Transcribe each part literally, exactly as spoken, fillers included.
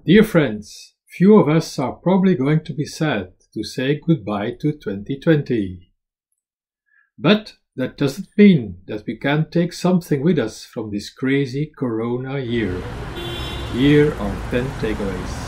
Dear friends, few of us are probably going to be sad to say goodbye to twenty twenty. But that doesn't mean that we can't take something with us from this crazy Corona year. Here are ten takeaways.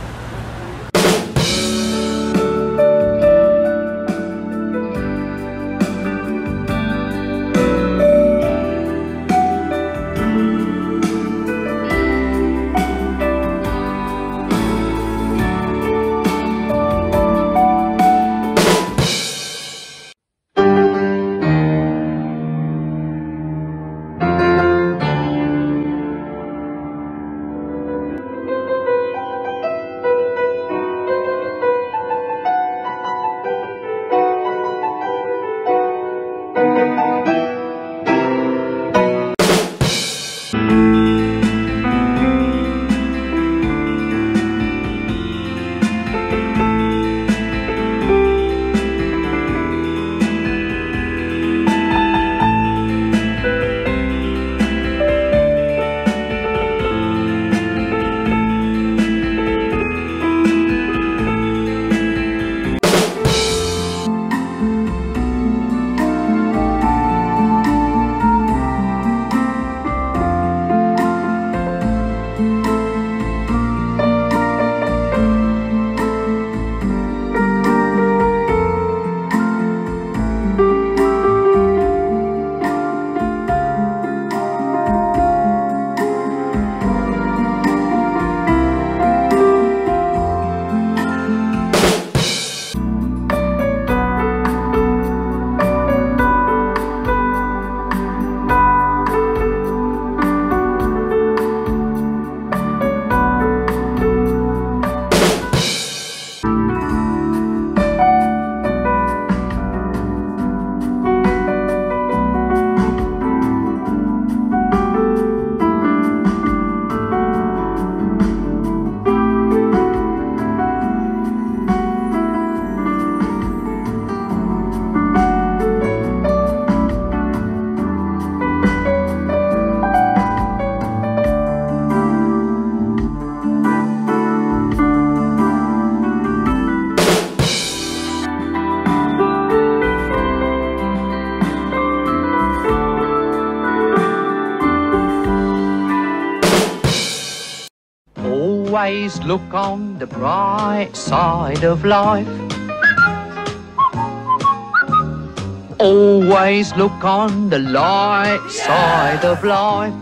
Always look on the bright side of life. Always look on the light side of life.